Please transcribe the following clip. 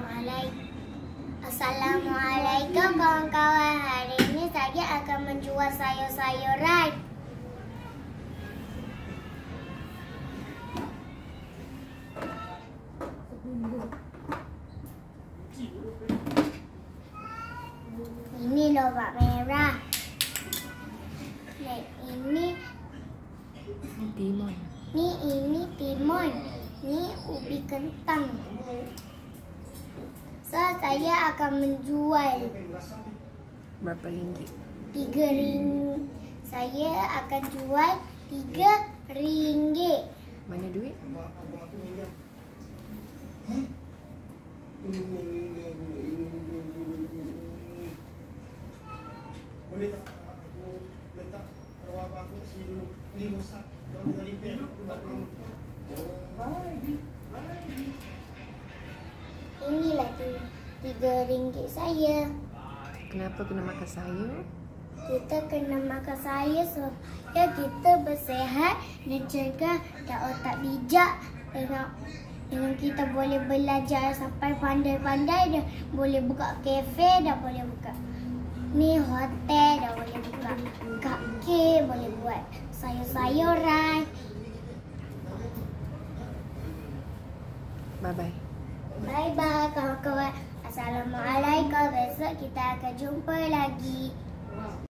Assalamualaikum kawan-kawan. Hari ini saya akan menjual sayur-sayuran. Ini lobak merah. Dan ini timun. Ini timun. Ini ubi kentang. So, saya akan menjual Berapa ringgit? 3 ringgit. Saya akan jual 3 ringgit. Mana duit? Boleh tak aku letak rawat aku sini dulu. Ni rosak. Kalau kita repair tak perlu. Inilah 3 ringgit saya. Kenapa kena makan sayur? Kita kena makan sayur supaya kita bersihat dan cegah dan otak bijak. Dengan kita boleh belajar sampai pandai-pandai dan boleh buka kafe dan boleh buka ni hotel dan boleh buka cupcake, boleh buat sayur-sayuran. Bye-bye. Bye-bye kawan-kawan. Assalamualaikum. Besok kita akan jumpa lagi.